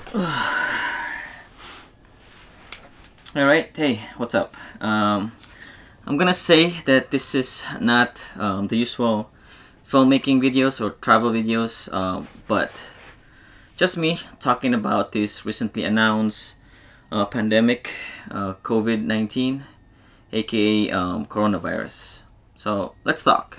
Alright, hey, what's up? I'm gonna say that this is not the usual filmmaking videos or travel videos, but just me talking about this recently announced pandemic, COVID-19, aka coronavirus. So let's talk.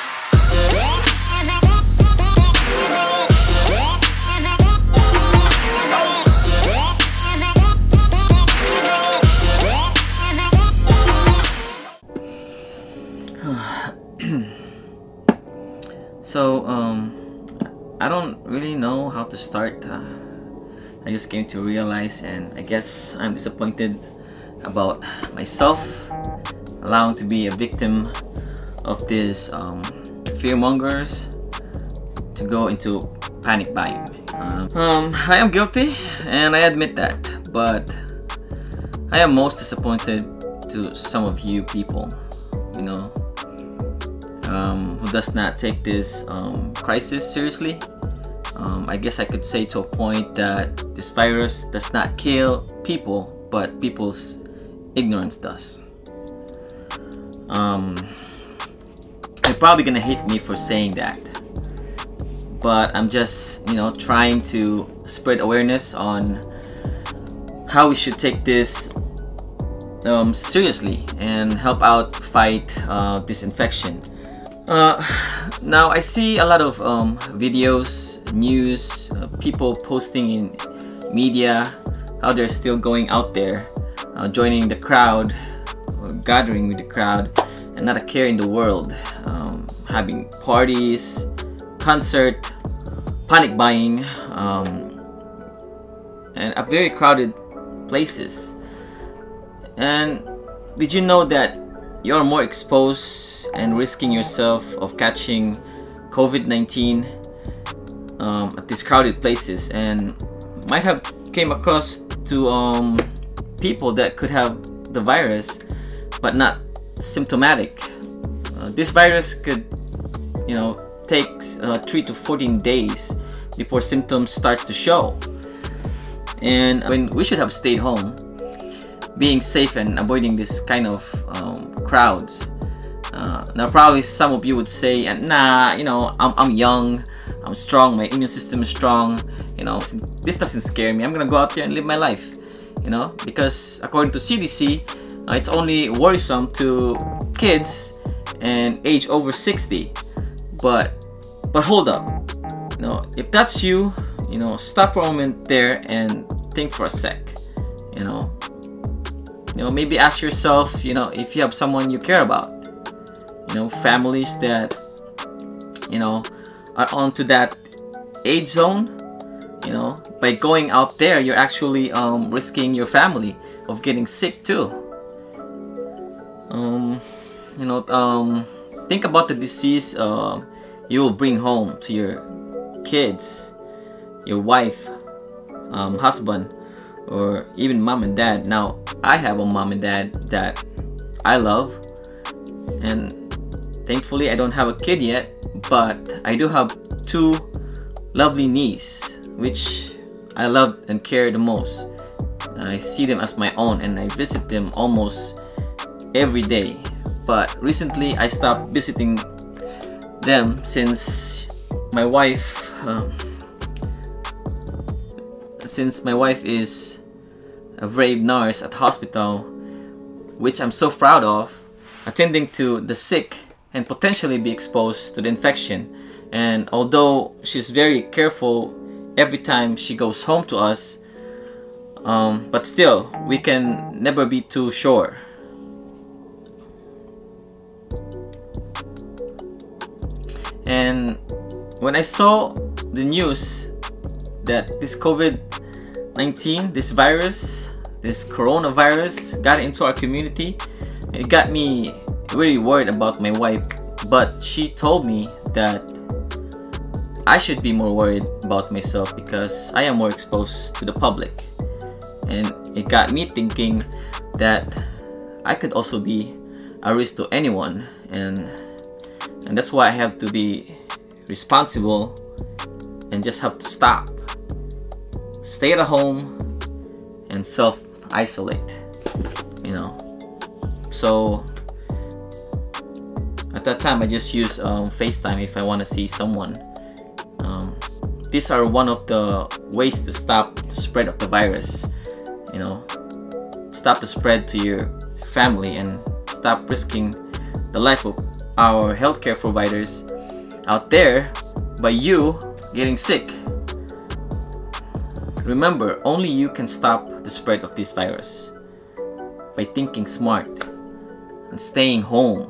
So I don't really know how to start. I just came to realize, and I guess I'm disappointed about myself allowing to be a victim of this fearmongers to go into panic buying. I am guilty, and I admit that, but I am most disappointed to some of you people, you know, who does not take this crisis seriously. I guess I could say to a point that this virus does not kill people, but people's ignorance does. You're probably gonna hate me for saying that, but I'm just, you know, trying to spread awareness on how we should take this seriously and help out fight this infection. Now I see a lot of videos, news, people posting in media how they're still going out there, joining the crowd or gathering with the crowd and not a care in the world, having parties, concert, panic buying, and a very crowded places. And did you know that you're more exposed and risking yourself of catching COVID-19 at these crowded places, and might have came across to people that could have the virus but not symptomatic. This virus could, you know, takes 3 to 14 days before symptoms starts to show, and when we should have stayed home, being safe and avoiding this kind of crowds. Now probably some of you would say, nah, you know, I'm young, I'm strong, my immune system is strong, you know, this doesn't scare me, I'm gonna go out there and live my life, you know, because according to CDC, it's only worrisome to kids and age over 60. But hold up, you know, if that's you, you know, stop for a moment there and think for a sec, you know, maybe ask yourself, you know, if you have someone you care about, you know, families that, you know, are onto that age zone. You know, by going out there, you're actually risking your family of getting sick too. You know, think about the disease you will bring home to your kids, your wife, husband, or even mom and dad. Now, I have a mom and dad that I love, and thankfully I don't have a kid yet, but I do have 2 lovely nieces, which I love and care the most. I see them as my own, and I visit them almost every day. But recently I stopped visiting them since my wife is a brave nurse at hospital, which I'm so proud of, attending to the sick and potentially be exposed to the infection. And although she's very careful every time she goes home to us, but still, we can never be too sure. And when I saw the news that this COVID-19, this virus, this coronavirus got into our community, it got me really worried about my wife. But she told me that I should be more worried about myself because I am more exposed to the public. And it got me thinking that I could also be a risk to anyone, and that's why I have to be responsible and just have to stop. stay at home and self-isolate, you know. So at that time I just use FaceTime if I want to see someone. These are one of the ways to stop the spread of the virus, you know. Stop the spread to your family and stop risking the life of our healthcare providers out there by you getting sick. Remember, only you can stop the spread of this virus by thinking smart and staying home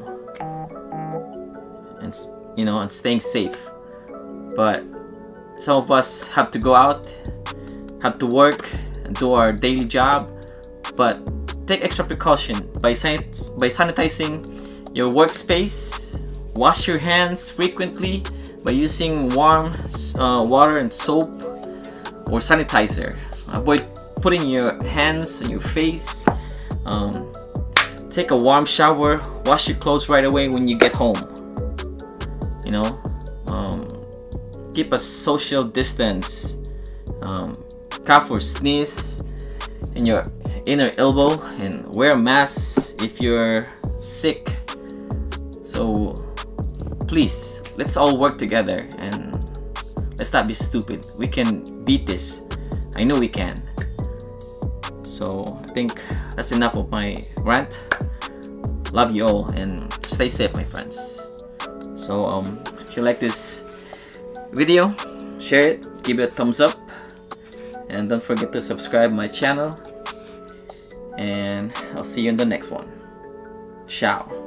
and, you know, and staying safe. But some of us have to go out, have to work and do our daily job, but take extra precaution by sanitizing your workspace. Wash your hands frequently by using warm water and soap or sanitizer. Avoid putting your hands on your face. Take a warm shower. Wash your clothes right away when you get home. You know, keep a social distance. Cough or sneeze in your inner elbow, and wear a mask if you're sick. So please, let's all work together and let's not be stupid. We can beat this. I know we can. So I think that's enough of my rant. Love you all and stay safe, my friends. So if you like this video, share it, give it a thumbs up, and don't forget to subscribe my channel. And I'll see you in the next one. Ciao.